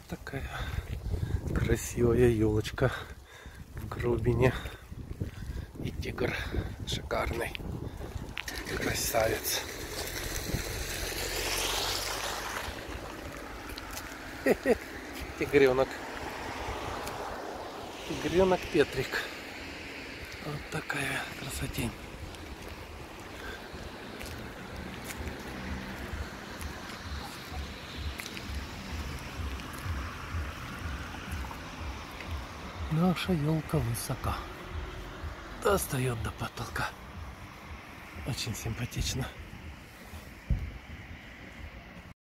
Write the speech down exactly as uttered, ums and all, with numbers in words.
Такая красивая елочка в Грубине. И тигр шикарный. Красавец. Тигренок. Тигренок Петрик. Вот такая красотень. Наша елка высока. Достает до потолка. Очень симпатично.